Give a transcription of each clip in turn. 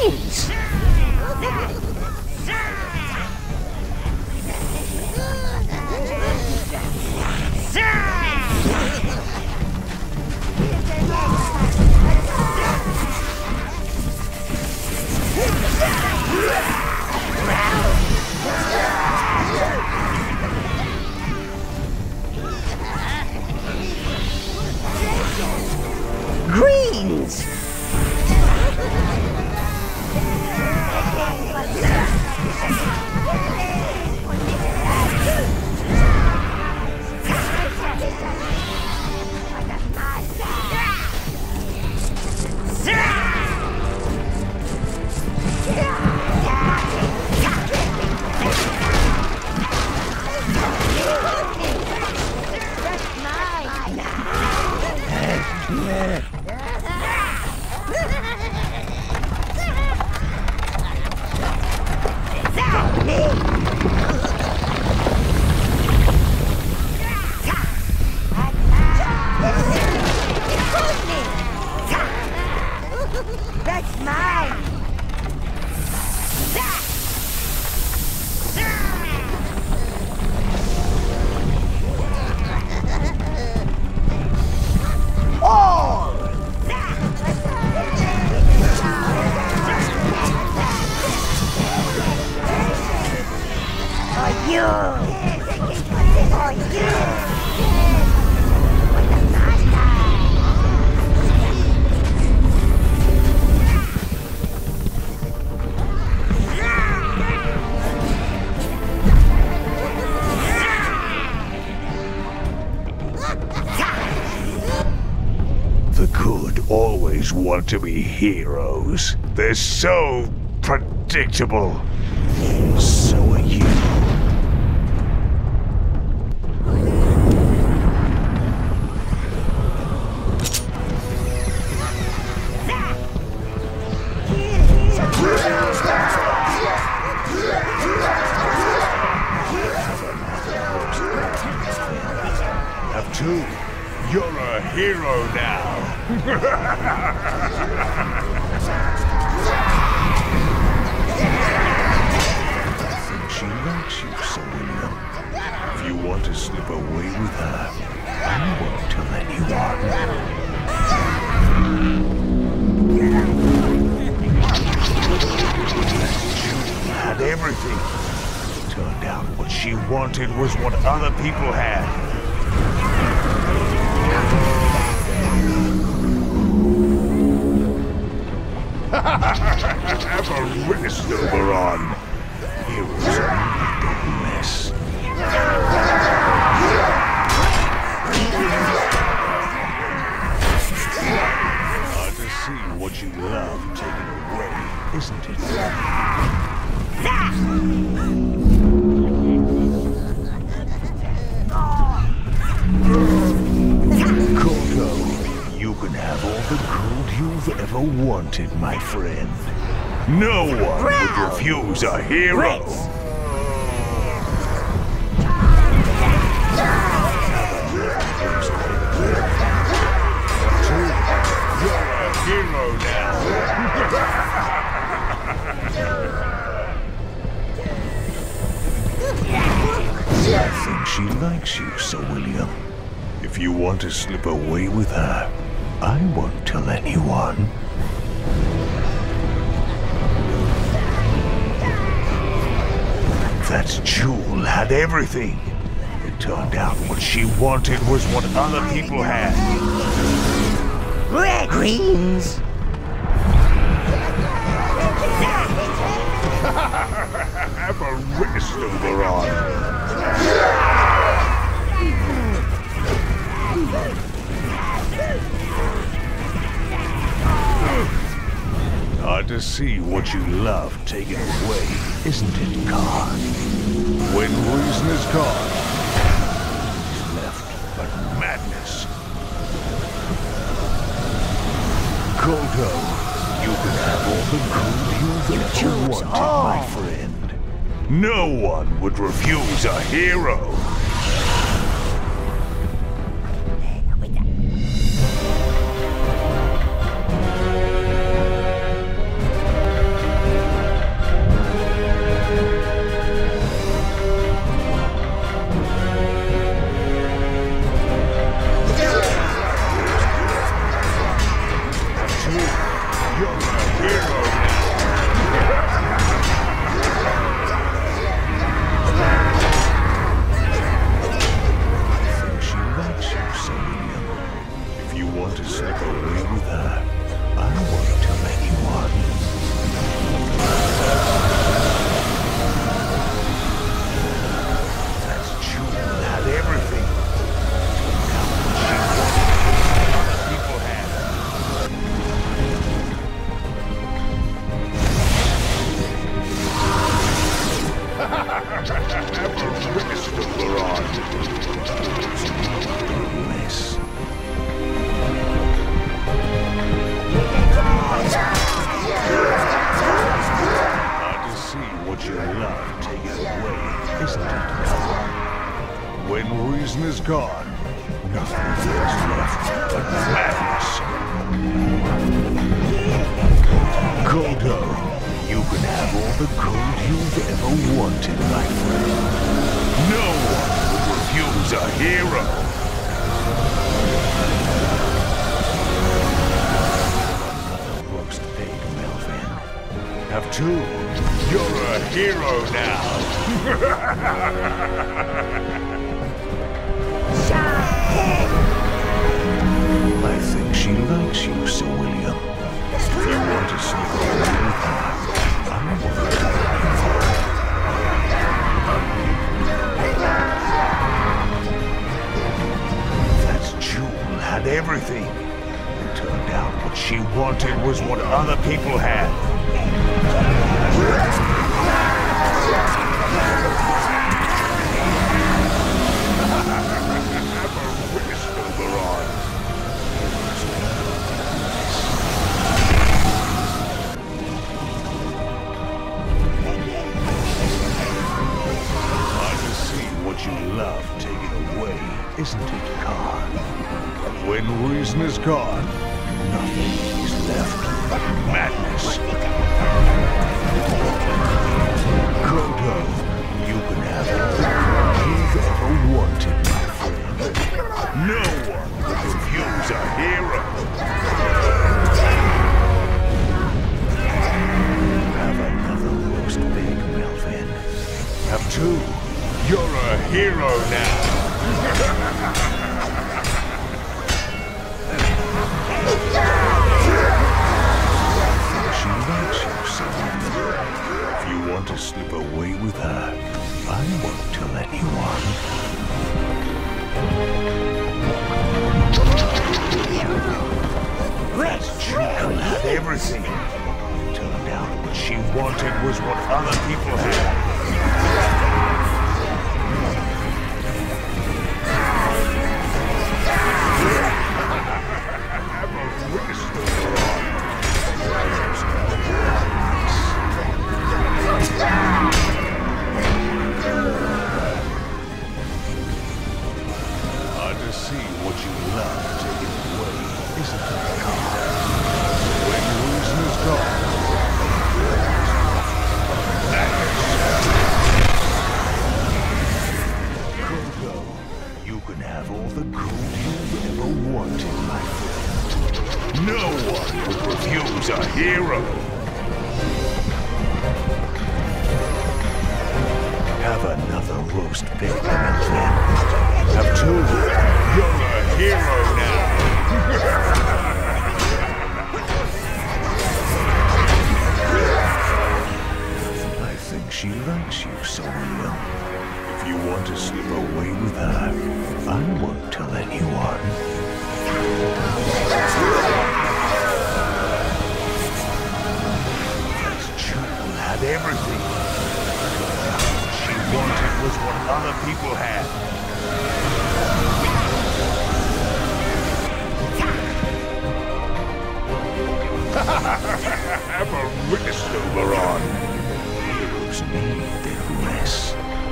Greens! Greens! That's mine! All! For you! For you! The good always want to be heroes. They're so predictable. So are you. Have two. You're a hero now. She likes you, so William. If you want to slip away with her, I won't tell anyone. She had everything. Turned out what she wanted was what other people had. Have a rest, Overlord. Heroes don't mess. Hard to see what you love taken away, isn't it? Koto, you can have all the gold you've ever wanted, my friend. No one would refuse a hero. You're a hero now. I think she likes you, Sir William. If you want to slip away with her, I won't tell anyone. That jewel had everything. It turned out what she wanted was what other people had. Red Greens! Have a rest, Overlord. Hard to see what you love taken away, isn't it, God? When reason is gone, what's left but madness. Koto, you can have all the gold you've ever wanted, my friend. No one would refuse a hero. reason is gone, nothing is left but madness. Kodo, you can have all the gold you've ever wanted, my friend. No one will refuse a hero. Another roast pig, Melvin. Have two. You're a hero now. I think she likes you, Sir William. If you want to sneak away with her, I won't tell you. That jewel had everything. It turned out what she wanted was what other people had. Isn't it, Khan? When reason is gone, nothing is left but madness. Kodo, you can have all you've ever wanted, my friend. No one will refuse a hero. Have another roast pig, Melvin. Have two. You're a hero now. She likes you, son. If you want to slip away with her, I won't tell anyone. That child had everything. It turned out what she wanted was what other people had. Hard to see what you love taken away, isn't it, Khan? When reason is gone, Kodo, you can have all the gold you've ever wanted, my friend. No one will refuse a hero. Have another roast pig, Melvin. Have two. You're a hero now. I think she likes you, Sir William. If you want to slip away with her, I won't tell anyone. That child had everything. She wanted was what other people had. Have a rest, Overlord. Heroes need their rest.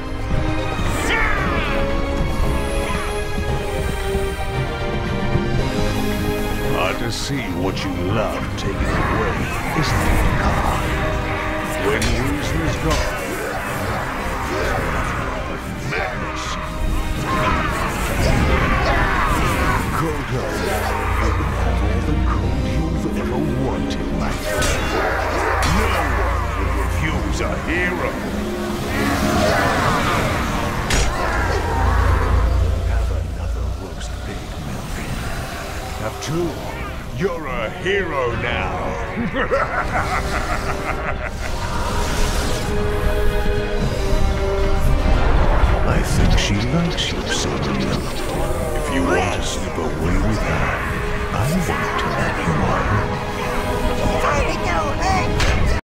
Hard to see what you love taken away, isn't it, Khan? When reason is gone, madness. Kodo, you can have all the gold you've ever wanted, my friend. No one will refuse a hero. Have another roast pig, Melvin. Have two. You're a hero now.